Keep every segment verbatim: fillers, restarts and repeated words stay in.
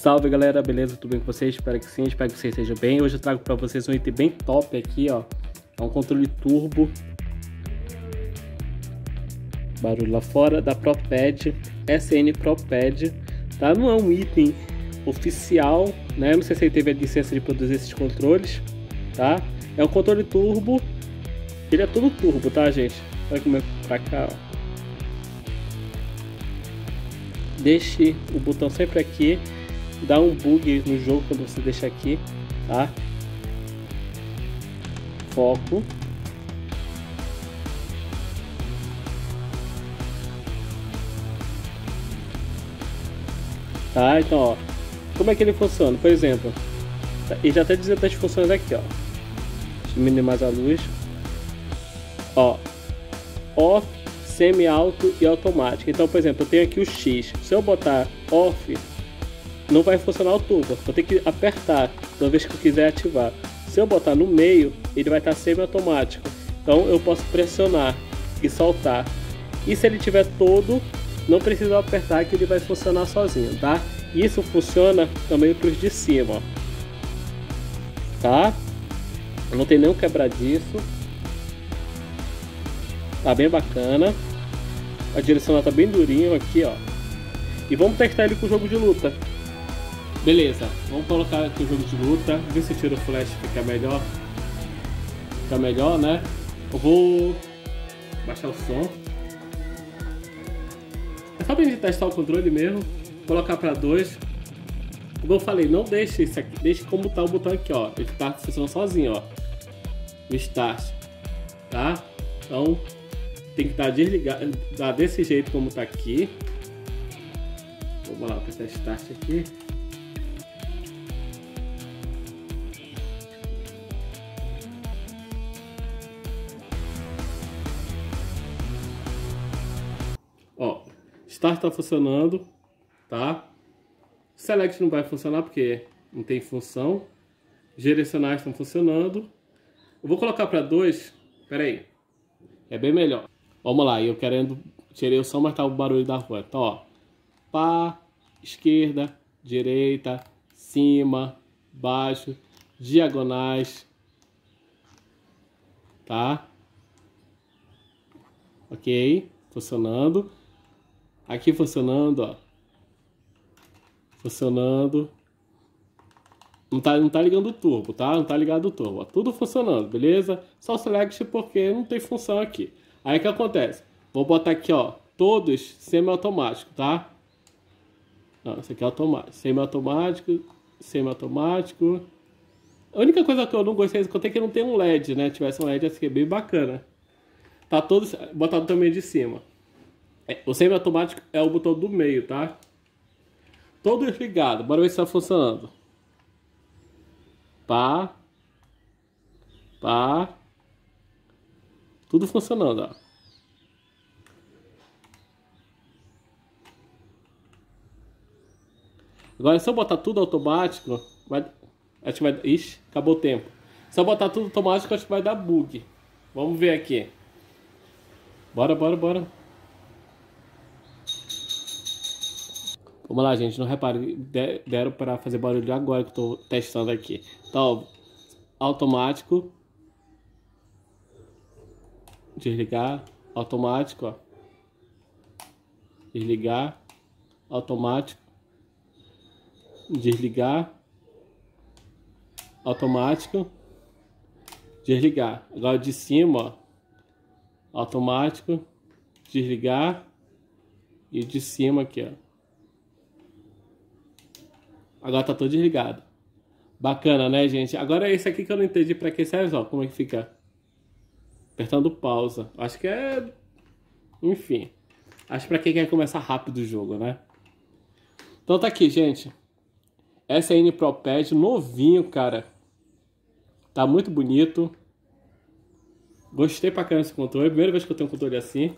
Salve galera, beleza? Tudo bem com vocês? Espero que sim, espero que vocês estejam bem. Hoje eu trago para vocês um item bem top aqui, ó. É um controle turbo. Barulho lá fora, da ProPad, S N ProPad, tá? Não é um item oficial, né? Não sei se ele teve a licença de produzir esses controles, tá? É um controle turbo, ele é todo turbo, tá, gente? Olha como é pra cá, ó. Deixe o botão sempre aqui, dá um bug no jogo quando você deixa aqui, tá? Foco. Tá, então, ó, como é que ele funciona? Por exemplo, ele já tá dizendo as funções aqui, ó. Deixa eu minimizar a luz. Ó, off, semi-alto e automático. Então, por exemplo, eu tenho aqui o X. Se eu botar off, não vai funcionar o turbo. Vou ter que apertar toda vez que eu quiser ativar. Se eu botar no meio, ele vai estar semi-automático. Então, eu posso pressionar e soltar. E se ele tiver todo, não precisa apertar que ele vai funcionar sozinho, tá? Isso funciona também para os de cima, ó. Tá? Não tem nenhum quebradiço. Tá bem bacana. A direção tá bem durinho aqui, ó. E vamos testar ele com o jogo de luta. Beleza, vamos colocar aqui o jogo de luta. Ver se tira o flash, fica melhor. Fica melhor, né? Eu vou baixar o som. É só pra gente testar o controle mesmo. Colocar para dois. Como eu falei, não deixe isso aqui. Deixe como tá o botão aqui, ó. Ele tá funcionando sozinho, ó. O start. Tá? Então tem que estar desligado. Tá desse jeito como tá aqui. Vamos lá, apertar start aqui. Ó, start tá funcionando, tá? Select não vai funcionar porque não tem função. Direcionais estão funcionando. Eu vou colocar para dois. Pera aí. É bem melhor. Vamos lá, eu querendo... Tirei o som, mas tá o barulho da rua. Então, ó. Pá, esquerda, direita, cima, baixo, diagonais. Tá? Ok. Funcionando. Aqui funcionando, ó. Funcionando. Não tá, não tá ligando o turbo, tá? Não tá ligado o turbo. Ó. Tudo funcionando, beleza? Só o select porque não tem função aqui. Aí o que acontece? Vou botar aqui, ó. Todos semi-automático, tá? Não, esse aqui é automático. Semi-automático. Semi-automático. A única coisa que eu não gostei é que eu tenho que não ter um L E D, né? Se tivesse um L E D, ia ser bem bacana. Tá todo botado também de cima. O semi-automático é o botão do meio, tá? Todos ligados. Bora ver se tá funcionando. Pá. Pá. Tudo funcionando, ó. Agora, se eu botar tudo automático, vai... acho que vai... Ixi, acabou o tempo. Se eu botar tudo automático, acho que vai dar bug. Vamos ver aqui. Bora, bora, bora. Vamos lá, gente, não repare, deram para fazer barulho agora que eu tô testando aqui. Então, automático. Desligar, automático, ó. Desligar, automático. Desligar, automático. Desligar. Agora de cima, ó. Automático. Desligar. E de cima aqui, ó. Agora tá todo desligado. Bacana, né, gente? Agora esse aqui que eu não entendi pra que serve, ó. Como é que fica? Apertando pausa. Acho que é... Enfim. Acho pra quem quer começar rápido o jogo, né? Então tá aqui, gente. S N ProPad novinho, cara. Tá muito bonito. Gostei pra caramba desse controle. Primeira vez que eu tenho um controle assim.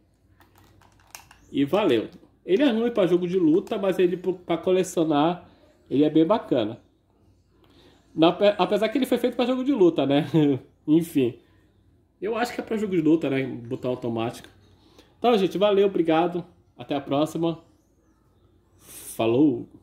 E valeu. Ele é ruim pra jogo de luta, mas ele pra colecionar... Ele é bem bacana. Na, apesar que ele foi feito para jogo de luta, né? Enfim. Eu acho que é para jogo de luta, né? Botão automático. Então, gente, valeu, obrigado. Até a próxima. Falou!